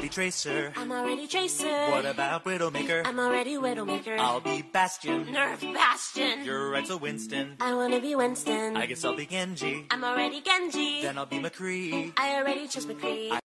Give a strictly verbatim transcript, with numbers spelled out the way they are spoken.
be Tracer. I'm already Tracer. What about Widowmaker? I'm already Widowmaker. I'll be Bastion. Nerf Bastion. You're right, so Winston. I wanna be Winston. I guess I'll be Genji. I'm already Genji. Then I'll be McCree. I already chose McCree.